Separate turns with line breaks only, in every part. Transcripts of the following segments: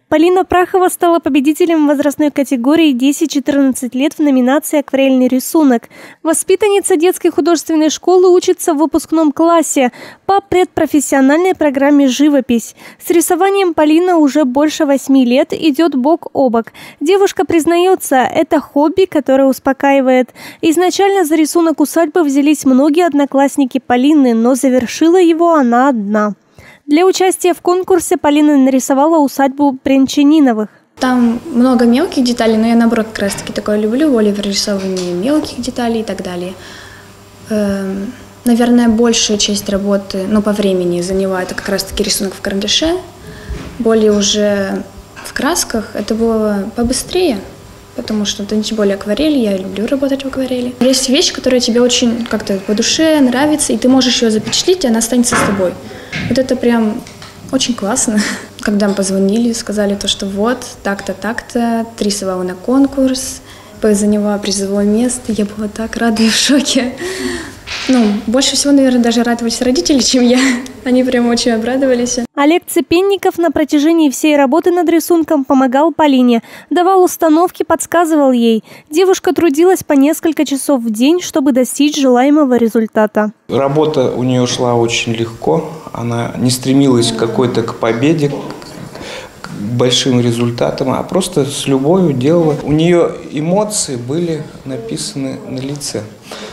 Полина Прахова стала победителем возрастной категории 10-14 лет в номинации «Акварельный рисунок». Воспитанница детской художественной школы учится в выпускном классе по предпрофессиональной программе «Живопись». С рисованием Полина уже больше 8 лет идет бок о бок. Девушка признается, это хобби, которое успокаивает. Изначально за рисунок усадьбы взялись многие одноклассники Полины, но завершила его она одна. Для участия в конкурсе Полина нарисовала усадьбу Брянчаниновых.
Там много мелких деталей, но я, наоборот, как раз-таки такое люблю, более прорисовывание мелких деталей и так далее. Наверное, большая часть работы, по времени занимает как раз-таки рисунок в карандаше. Более уже в красках это было побыстрее, потому что это тем более акварель, я люблю работать в акварели. Есть вещь, которая тебе очень как-то по душе нравится, и ты можешь ее запечатлеть, и она останется с тобой. Вот это прям очень классно. Когда мы позвонили, сказали что вот, так-то, так-то, ты рисовала на конкурс, заняла призовое место, я была так рада и в шоке. Больше всего, наверное, даже радовались родители, чем я. Они прям очень обрадовались.
Олег Цепенников на протяжении всей работы над рисунком помогал Полине, давал установки, подсказывал ей. Девушка трудилась по несколько часов в день, чтобы достичь желаемого результата.
Работа у нее шла очень легко. Она не стремилась к победе, к большим результатам, а просто с любовью делала. У нее эмоции были написаны на лице.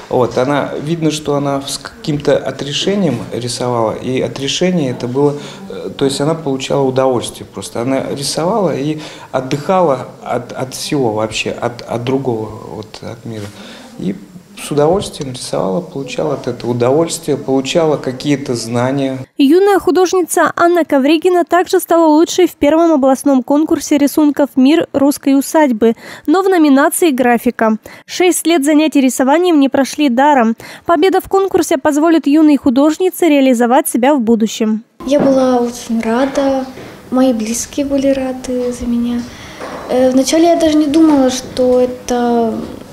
Видно, что она с каким-то отрешением рисовала, и отрешение это было, то есть она получала удовольствие просто. Она рисовала и отдыхала от всего вообще, от другого, от мира. И с удовольствием рисовала, получала от этого удовольствие, получала какие-то знания.
Юная художница Анна Ковригина также стала лучшей в первом областном конкурсе рисунков «Мир русской усадьбы», но в номинации «Графика». 6 лет занятий рисованием не прошли даром. Победа в конкурсе позволит юной художнице реализовать себя в будущем.
Я была очень рада, мои близкие были рады за меня. Вначале я даже не думала, что это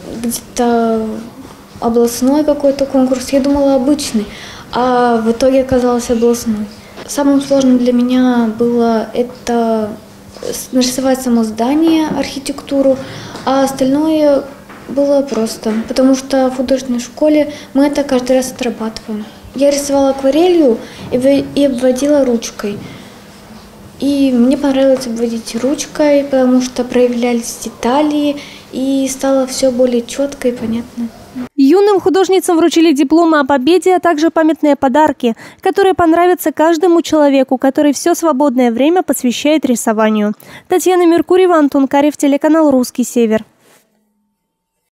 где-то областной какой-то конкурс, я думала обычный, а в итоге оказался областной. Самым сложным для меня было это нарисовать само здание, архитектуру, а остальное было просто, потому что в художественной школе мы это каждый раз отрабатываем. Я рисовала акварелью и обводила ручкой. И мне понравилось обводить ручкой, потому что проявлялись детали, и стало все более четко и понятно.
Юным художницам вручили дипломы о победе, а также памятные подарки, которые понравятся каждому человеку, который все свободное время посвящает рисованию. Татьяна Меркурьева, Антон Карев, телеканал «Русский Север».